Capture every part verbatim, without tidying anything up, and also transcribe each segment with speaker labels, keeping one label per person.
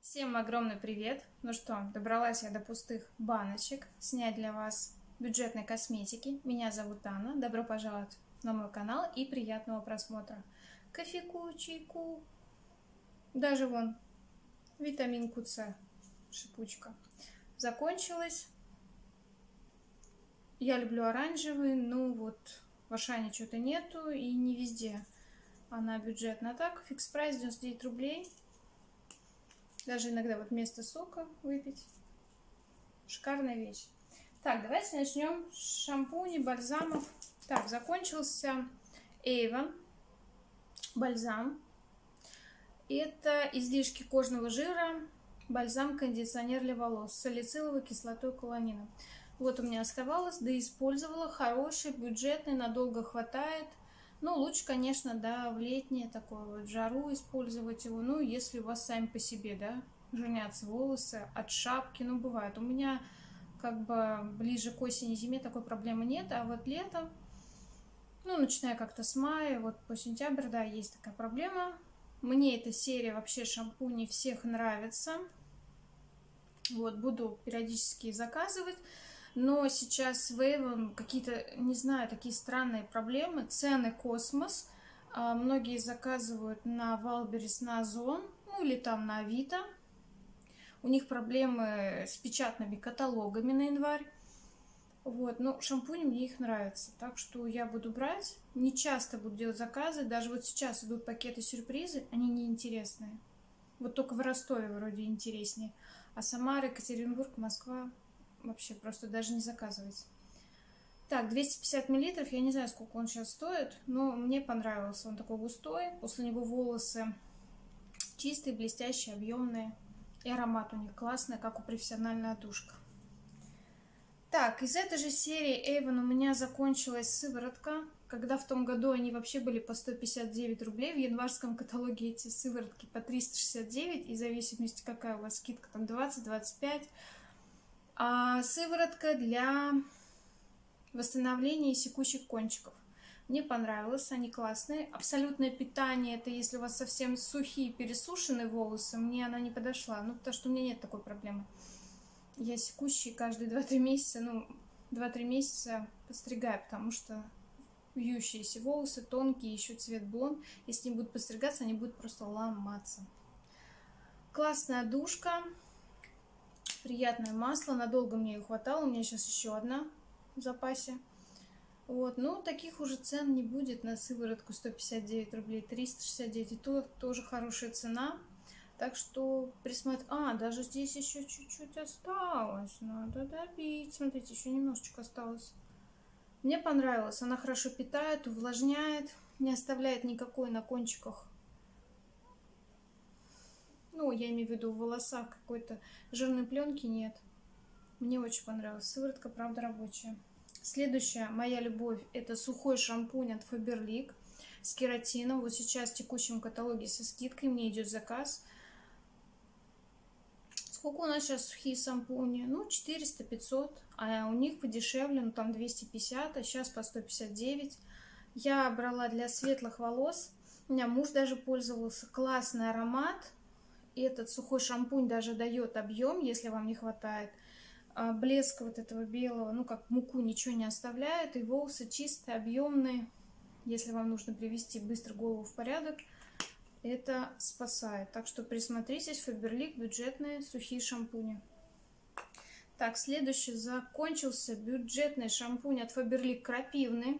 Speaker 1: Всем огромный привет! Ну что, добралась я до пустых баночек снять для вас бюджетной косметики. Меня зовут Анна. Добро пожаловать на мой канал и приятного просмотра. Кофейку, чайку, даже вон витаминку С, шипучка. Закончилась. Я люблю оранжевый, ну вот в Ашане что-то нету и не везде она бюджетная. Так, фикс прайс девяносто девять рублей. Даже иногда вот вместо сока выпить. Шикарная вещь. Так, давайте начнем с шампуней, бальзамов. Так, закончился Avon бальзам. Это излишки кожного жира, бальзам-кондиционер для волос с салициловой кислотой колонина. Вот у меня оставалось, да использовала. Хороший, бюджетный, надолго хватает. Ну, лучше, конечно, да, в летнее такое вот, в жару использовать его. Ну, если у вас сами по себе, да, жирнятся волосы от шапки, ну, бывает. У меня как бы ближе к осени, зиме такой проблемы нет, а вот летом, ну, начиная как-то с мая, вот по сентябрь, да, есть такая проблема. Мне эта серия вообще шампуней всех нравится. Вот, буду периодически заказывать. Но сейчас в Avon какие-то, не знаю, такие странные проблемы. Цены космос. А, многие заказывают на Валберес, на Озон, ну или там на Авито. У них проблемы с печатными каталогами на январь. Вот, но шампуни мне их нравятся. Так что я буду брать. Не часто буду делать заказы. Даже вот сейчас идут пакеты-сюрпризы. Они неинтересные. Вот только в Ростове вроде интереснее. А Самара, Екатеринбург, Москва... Вообще просто даже не заказывать. Так, двести пятьдесят миллилитров. Я не знаю, сколько он сейчас стоит, но мне понравился. Он такой густой. После него волосы чистые, блестящие, объемные. И аромат у них классный, как у профессиональной отдушка. Так, из этой же серии Avon у меня закончилась сыворотка. Когда в том году они вообще были по сто пятьдесят девять рублей. В январском каталоге эти сыворотки по триста шестьдесят девять. И в зависимости, какая у вас скидка, там двадцать-двадцать пять. А сыворотка для восстановления секущих кончиков. Мне понравилось, они классные. Абсолютное питание, это если у вас совсем сухие, пересушенные волосы, мне она не подошла. Ну, потому что у меня нет такой проблемы. Я секущие каждые два-три месяца, ну, два-три месяца подстригаю, потому что вьющиеся волосы, тонкие, еще цвет блонд. Если не будут подстригаться, они будут просто ломаться. Классная душка. Приятное масло, надолго мне ее хватало, у меня сейчас еще одна в запасе. Вот, ну таких уже цен не будет на сыворотку сто пятьдесят девять рублей, триста шестьдесят девять, и то тоже хорошая цена. Так что присмотрите. А, даже здесь еще чуть-чуть осталось, надо добить. Смотрите, еще немножечко осталось. Мне понравилось, она хорошо питает, увлажняет, не оставляет никакой на кончиках. Ну, я имею в виду в волосах какой-то жирной пленки нет. Мне очень понравилась. Сыворотка, правда, рабочая. Следующая моя любовь — это сухой шампунь от Faberlic с кератином. Вот сейчас в текущем каталоге со скидкой мне идет заказ. Сколько у нас сейчас сухие шампуни? Ну, четыреста-пятьсот. А у них подешевле, ну, там двести пятьдесят, а сейчас по сто пятьдесят девять. Я брала для светлых волос. У меня муж даже пользовался. Классный аромат. И этот сухой шампунь даже дает объем, если вам не хватает. Блеска вот этого белого, ну как муку, ничего не оставляет. И волосы чистые, объемные. Если вам нужно привести быстро голову в порядок, это спасает. Так что присмотритесь, Faberlic, бюджетные сухие шампуни. Так, следующий закончился бюджетный шампунь от Faberlic крапивный.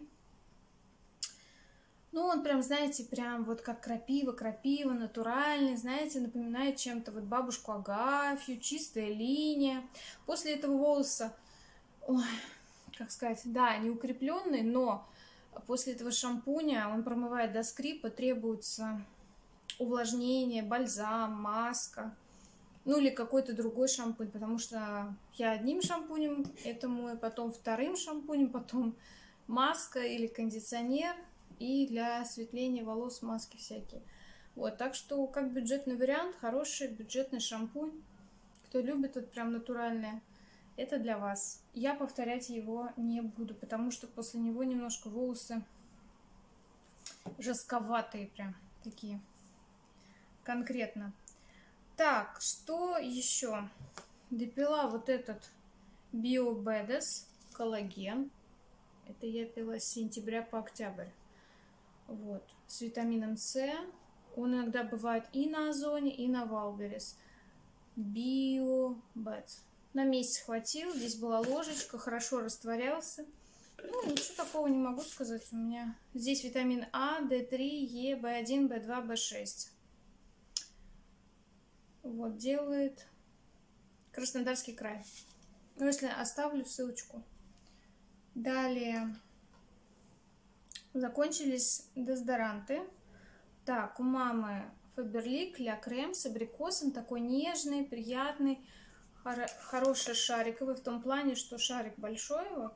Speaker 1: Ну, он прям, знаете, прям вот как крапива, крапива, натуральный, знаете, напоминает чем-то вот бабушку Агафью, чистая линия. После этого волоса, ой, как сказать, да, не укрепленный, но после этого шампуня он промывает до скрипа, требуется увлажнение, бальзам, маска, ну или какой-то другой шампунь, потому что я одним шампунем это мою, потом вторым шампунем, потом маска или кондиционер. И для осветления волос маски всякие. Вот, так что, как бюджетный вариант, хороший бюджетный шампунь. Кто любит, вот прям натуральное, это для вас. Я повторять его не буду, потому что после него немножко волосы жестковатые прям такие. Конкретно. Так, что еще? Допила вот этот Биобедес коллаген. Это я пила с сентября по октябрь. Вот, с витамином С. Он иногда бывает и на Озоне, и на Валберес. Биобедес. На месяц хватило. Здесь была ложечка, хорошо растворялся. Ну, ничего такого не могу сказать. У меня здесь витамин А, Д три, Е, В один, В два, В шесть. Вот, делает Краснодарский край. Ну, если оставлю ссылочку. Далее закончились дезодоранты. Так, у мамы Фаберлик Ля Крем с абрикосом. Такой нежный, приятный, хоро хороший шариковый. В том плане, что шарик большой. Вот.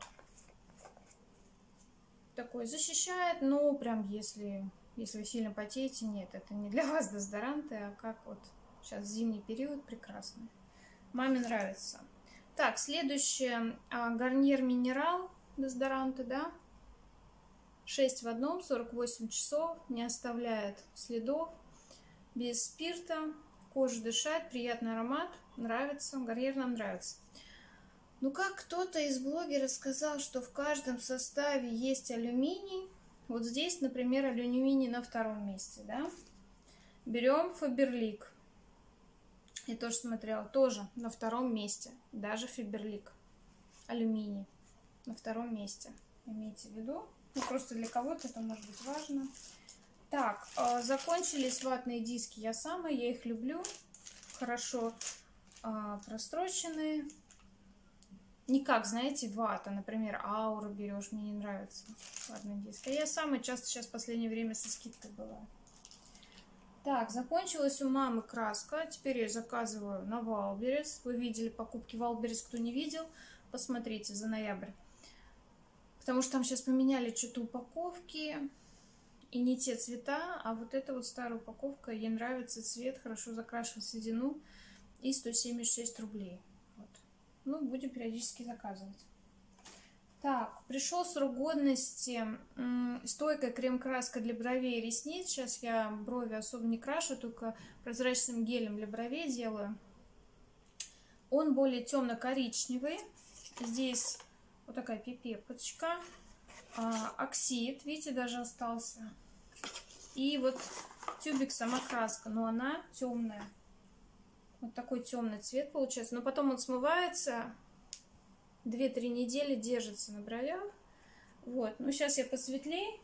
Speaker 1: Такой защищает. Но прям если, если вы сильно потеете, нет, это не для вас дезодоранты, а как вот сейчас зимний период прекрасный. Маме нравится. Так, следующее. Гарниер Минерал дезодоранты, да? шесть в одном, сорок восемь часов. Не оставляет следов. Без спирта. Кожа дышать. Приятный аромат. Нравится. Гарниер нам нравится. Ну, как кто-то из блогеров сказал, что в каждом составе есть алюминий. Вот здесь, например, алюминий на втором месте, да? Берем Фаберлик. Я тоже смотрела, тоже на втором месте, даже Фаберлик, алюминий на втором месте, имейте в виду, ну просто для кого-то это может быть важно. Так, э, закончились ватные диски Я Сама, я их люблю, хорошо э, простроченные, не как, знаете, вата, например, Аура берешь, мне не нравится ватные диски, а Я Сама часто сейчас в последнее время со скидкой бывает. Так, закончилась у мамы краска. Теперь я заказываю на Валберес. Вы видели покупки Валберес, кто не видел, посмотрите за ноябрь. Потому что там сейчас поменяли что-то упаковки. И не те цвета, а вот эта вот старая упаковка. Ей нравится цвет, хорошо закрашивает седину. И сто семьдесят шесть рублей. Вот. Ну, будем периодически заказывать. Так, пришел срок годности, стойкая крем-краска для бровей и ресниц. Сейчас я брови особо не крашу, только прозрачным гелем для бровей делаю. Он более темно-коричневый. Здесь вот такая пипеточка. Оксид, видите, даже остался. И вот тюбик сама краска, но она темная. Вот такой темный цвет получается. Но потом он смывается. две-три недели держится на бровях. Вот. Ну, сейчас я посветлее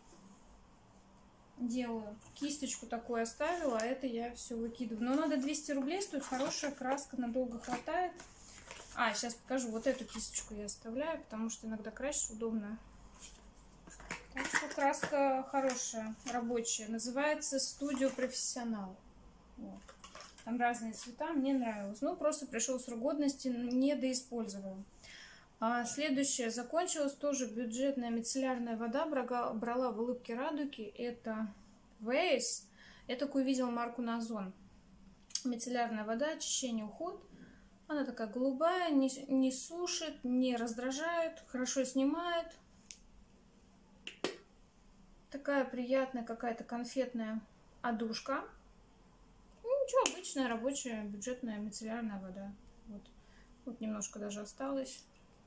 Speaker 1: делаю. Кисточку такую оставила, а это я все выкидываю. Но надо двести рублей стоит. Хорошая краска, надолго хватает. А, сейчас покажу. Вот эту кисточку я оставляю, потому что иногда красить удобно. Так что краска хорошая, рабочая. Называется Studio Professional. Вот. Там разные цвета. Мне нравилось. Ну, просто пришел срок годности, не доиспользовала. А следующее, закончилась тоже бюджетная мицеллярная вода, брала, брала в Улыбке Радуги, это Вейс, я такую видела марку на Озон. Мицеллярная вода, очищение, уход, она такая голубая, не, не сушит, не раздражает, хорошо снимает. Такая приятная какая-то конфетная одушка. Ну, ничего, обычная рабочая бюджетная мицеллярная вода. Вот, вот немножко даже осталось.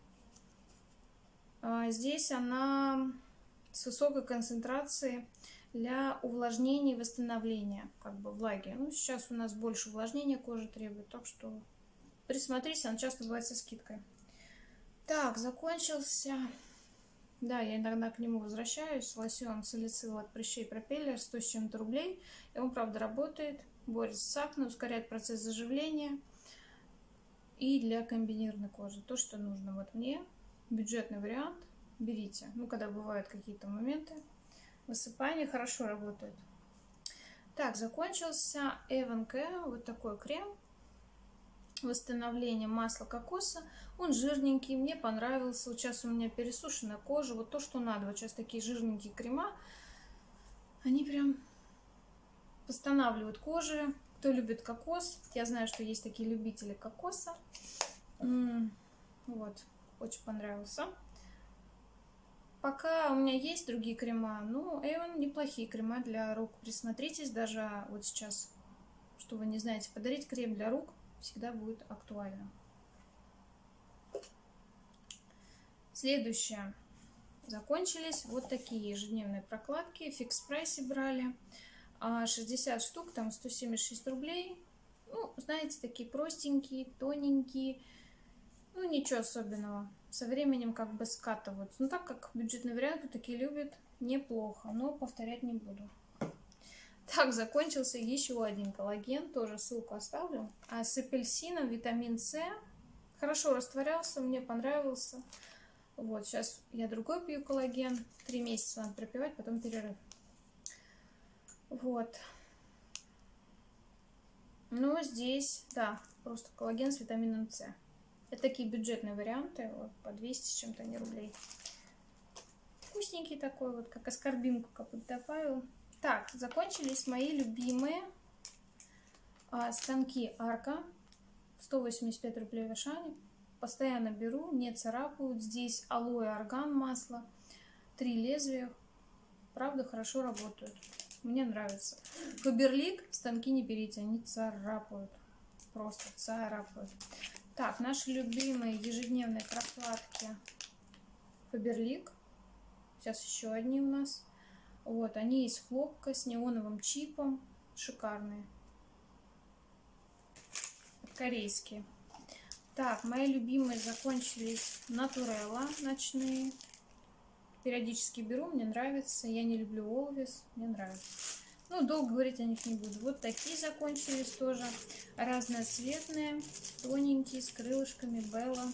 Speaker 1: Здесь она с высокой концентрацией для увлажнения и восстановления как бы влаги. Ну, сейчас у нас больше увлажнения кожи требует, так что присмотрите, она часто бывает со скидкой. Так, закончился. Да, я иногда к нему возвращаюсь. Лосьон Салицил от прыщей пропеллер, сто с чем-то рублей. И он, правда, работает, борется с акне, ускоряет процесс заживления. И для комбинированной кожи то, что нужно вот мне. Бюджетный вариант, берите. Ну, когда бывают какие-то моменты высыпания, хорошо работает. Так, закончился Эванке, вот такой крем. Восстановление масла кокоса. Он жирненький, мне понравился. Вот сейчас у меня пересушенная кожа, вот то, что надо. Вот сейчас такие жирненькие крема, они прям восстанавливают кожу. Кто любит кокос, я знаю, что есть такие любители кокоса. Вот. Очень понравился. Пока у меня есть другие крема, ну, Эйвон неплохие крема для рук. Присмотритесь, даже вот сейчас, что вы не знаете, подарить крем для рук всегда будет актуально. Следующее. Закончились вот такие ежедневные прокладки. В фикс прайсе брали. шестьдесят штук, там сто семьдесят шесть рублей. Ну, знаете, такие простенькие, тоненькие. Ну, ничего особенного. Со временем как бы скатываются. Ну, так как бюджетный вариант, кто такие любит, неплохо. Но повторять не буду. Так, закончился еще один коллаген. Тоже ссылку оставлю. А с апельсином витамин С. Хорошо растворялся, мне понравился. Вот, сейчас я другой пью коллаген. Три месяца надо пропивать, потом перерыв. Вот. Ну, здесь, да, просто коллаген с витамином С. Это такие бюджетные варианты, вот, по двести с чем-то не рублей. Вкусненький такой, вот, как аскорбинку как-то добавил. Так, закончились мои любимые а, станки Арка. сто восемьдесят пять рублей в Ашане. Постоянно беру, не царапают. Здесь алоэ, арган, масло. Три лезвия. Правда, хорошо работают. Мне нравится. Фаберлик станки не берите, они царапают. Просто царапают. Так, наши любимые ежедневные прокладки Фаберлик. Сейчас еще одни у нас. Вот, они из хлопка с неоновым чипом. Шикарные. Корейские. Так, мои любимые закончились Натурелла ночные. Периодически беру, мне нравится. Я не люблю Олвис, мне нравится. Ну, долго говорить о них не буду. Вот такие закончились тоже. Разноцветные, тоненькие, с крылышками Белла.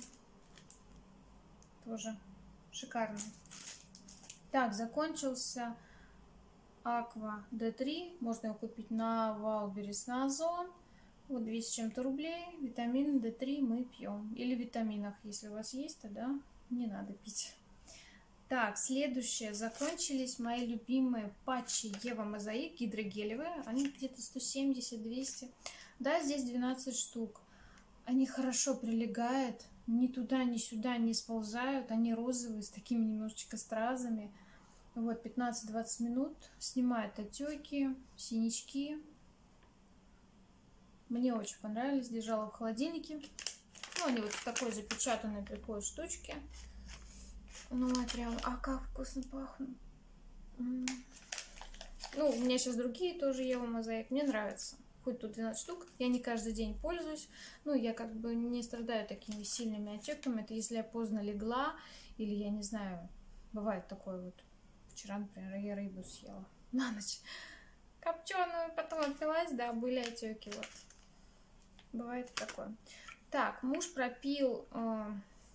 Speaker 1: Тоже шикарные. Так, закончился Aqua ди три. Можно его купить на Валберес, на Озон. Вот двести с чем-то рублей. Витамин ди три мы пьем. Или в витаминах, если у вас есть, тогда не надо пить. Так, следующее. Закончились мои любимые патчи Ева Мозаик гидрогелевые. Они где-то сто семьдесят — двести. Да, здесь двенадцать штук. Они хорошо прилегают. Ни туда, ни сюда не сползают. Они розовые, с такими немножечко стразами. Вот, пятнадцать-двадцать минут. Снимают отеки, синячки. Мне очень понравились. Держала в холодильнике. Ну, они вот в такой запечатанной прикольной штучке. Ну, вот прям, а как вкусно пахнут. М-м. Ну, у меня сейчас другие тоже Ева Мозаик. Мне нравится. Хоть тут двенадцать штук. Я не каждый день пользуюсь. Ну, я как бы не страдаю такими сильными отеками. Это если я поздно легла. Или я не знаю. Бывает такое вот. Вчера, например, я рыбу съела на ночь. Копченую, потом отпилась. Да, были отеки. Вот. Бывает такое. Так, муж пропил э,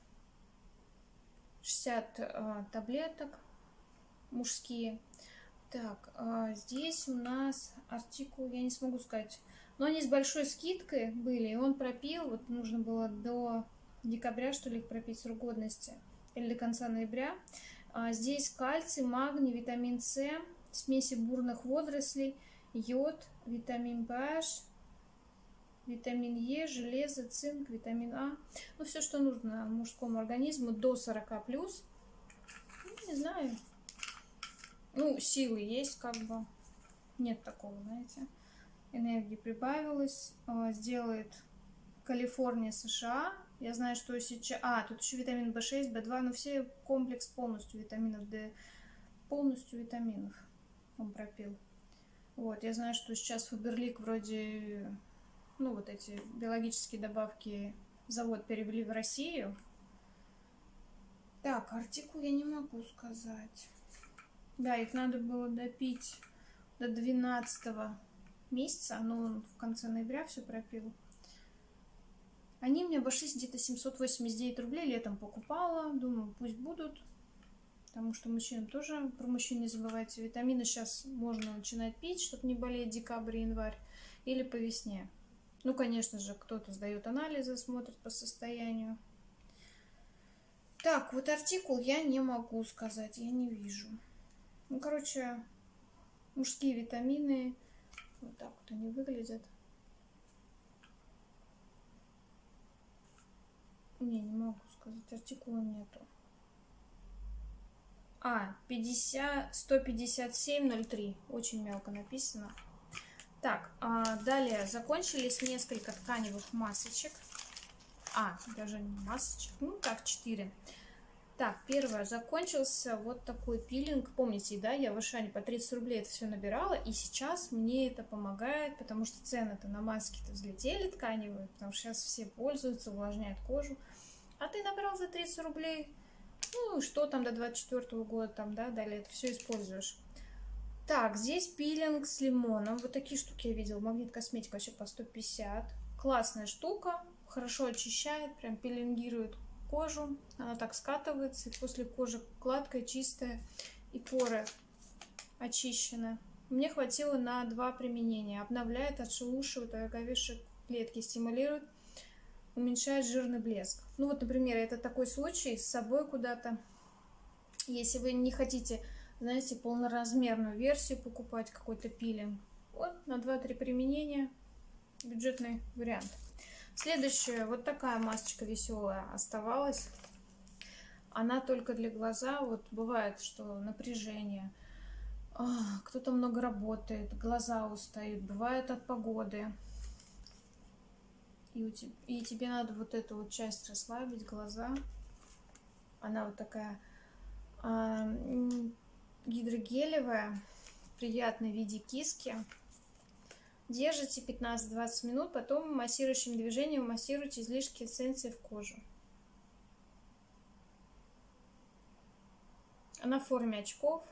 Speaker 1: шестьдесят э, таблеток мужские. Так, э, здесь у нас артикул, я не смогу сказать, но они с большой скидкой были, и он пропил, вот нужно было до декабря, что ли, их пропить, срок годности, или до конца ноября. А здесь кальций, магний, витамин С, смеси бурных водорослей, йод, витамин PH, витамин Е, железо, цинк, витамин А. Ну, все, что нужно мужскому организму до сорока плюс. Ну, не знаю. Ну, силы есть, как бы. Нет такого, знаете. Энергии прибавилось. Сделает Калифорния, США. Я знаю, что сейчас... А, тут еще витамин В шесть, В два. Ну, все комплекс полностью витаминов D. Полностью витаминов он пропил. Вот, я знаю, что сейчас Фаберлик вроде... Ну, вот эти биологические добавки завод перевели в Россию. Так, артикул я не могу сказать. Да, их надо было допить до двенадцатого месяца. Но в конце ноября все пропил. Они мне обошлись где-то семьсот восемьдесят девять рублей. Летом покупала. Думаю, пусть будут. Потому что мужчинам тоже, про мужчин не забывайте. Витамины сейчас можно начинать пить, чтобы не болеть декабрь, январь. Или по весне. Ну, конечно же, кто-то сдает анализы, смотрит по состоянию. Так, вот артикул я не могу сказать, я не вижу. Ну, короче, мужские витамины. Вот так вот они выглядят. Не, не могу сказать, артикула нету. А, пятьдесят, сто пятьдесят семь ноль три. Очень мелко написано. Так, а далее закончились несколько тканевых масочек. А, даже не масочек, ну как, четыре. Так, первое, закончился вот такой пилинг. Помните, да, я в Ашане по тридцать рублей это все набирала, и сейчас мне это помогает, потому что цены-то на маски-то взлетели тканевые, потому что сейчас все пользуются, увлажняют кожу. А ты набрал за тридцать рублей, ну, что там до двадцать четвёртого года, там, да, далее это все используешь. Так, здесь пилинг с лимоном. Вот такие штуки я видела. Магнит Косметика вообще по сто пятьдесят. Классная штука, хорошо очищает, прям пилингирует кожу, она так скатывается, и после кожи гладкая, чистая, и поры очищены. Мне хватило на два применения. Обновляет, отшелушивает роговешек клетки, стимулирует, уменьшает жирный блеск. Ну вот, например, это такой случай с собой куда-то. Если вы не хотите, знаете, полноразмерную версию покупать, какой-то пилинг, вот на два-три применения бюджетный вариант. Следующая, вот такая масочка веселая оставалась. Она только для глаза. Вот бывает, что напряжение, кто-то много работает, глаза устают, бывает от погоды. И, у тебя, и тебе надо вот эту вот часть расслабить, глаза. Она вот такая а, гидрогелевая, приятная в виде киски. Держите пятнадцать-двадцать минут, потом массирующим движением массируйте излишки эссенции в кожу. Она в форме очков.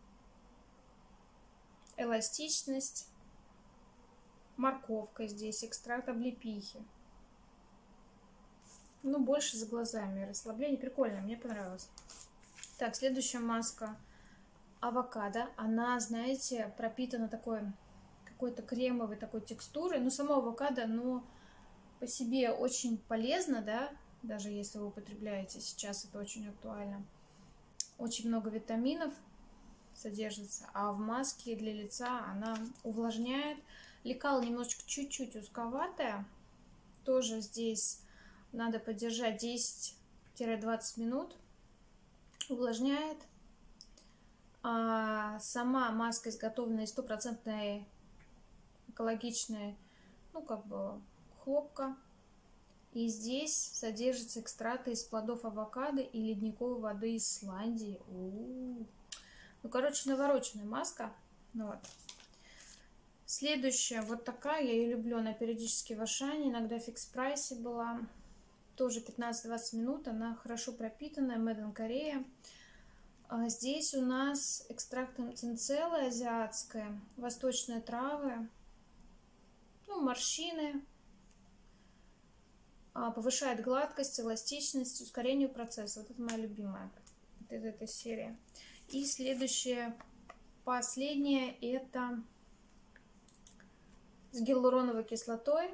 Speaker 1: Эластичность. Морковка здесь, экстракт облепихи. Ну, больше за глазами. Расслабление прикольное, мне понравилось. Так, следующая маска авокадо. Она, знаете, пропитана такой какой-то кремовой такой текстурой. Ну, само авокадо, но по себе очень полезно, да, даже если вы употребляете сейчас, это очень актуально. Очень много витаминов содержится, а в маске для лица она увлажняет. Лекало немножечко чуть-чуть узковатое. Тоже здесь надо подержать десять-двадцать минут. Увлажняет. А сама маска изготовлена из стопроцентной экологичной, ну, как бы, хлопка. И здесь содержатся экстракты из плодов авокадо и ледниковой воды из Исландии. У-у-у. Ну, короче, навороченная маска. Ну, вот. Следующая, вот такая, я ее люблю, она периодически в Ашане, иногда в фикс прайсе была. Тоже пятнадцать-двадцать минут, она хорошо пропитанная, made in Korea. А здесь у нас экстракт цинцеллы азиатская, восточные травы, ну, морщины, повышает гладкость, эластичность, ускорение процесса. Вот это моя любимая вот из этой серии. И следующее, последнее, это с гиалуроновой кислотой,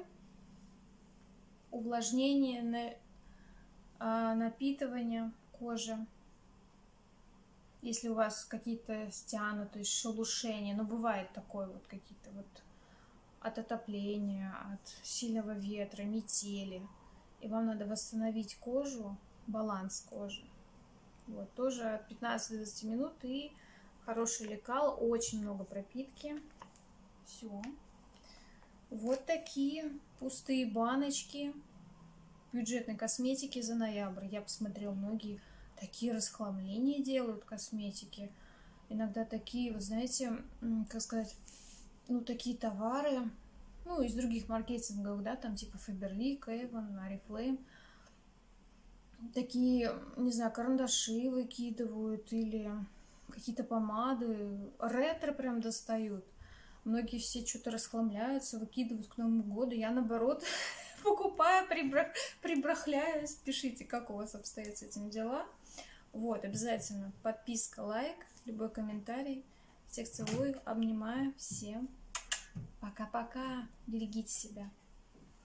Speaker 1: увлажнение, напитывание кожи. Если у вас какие-то стянутые, шелушения, но бывает такое вот какие-то вот от отопления, от сильного ветра, метели, и вам надо восстановить кожу, баланс кожи. Вот, тоже от пятнадцати до двадцати минут, и хороший лекал, очень много пропитки. Все. Вот такие пустые баночки бюджетной косметики за ноябрь. Я посмотрела, многие такие расхламления делают косметики. Иногда такие, вот знаете, как сказать, ну, такие товары, ну, из других маркетинговых, да, там типа Faberlic, Avon, Oriflame. Такие, не знаю, карандаши выкидывают или какие-то помады. Ретро прям достают. Многие все что-то расхламляются, выкидывают к Новому году. Я, наоборот, покупаю, прибрах... прибрахляюсь. Пишите, как у вас обстоят с этим дела. Вот, обязательно подписка, лайк, любой комментарий. Всех целую, обнимаю. Всем пока-пока. Берегите себя.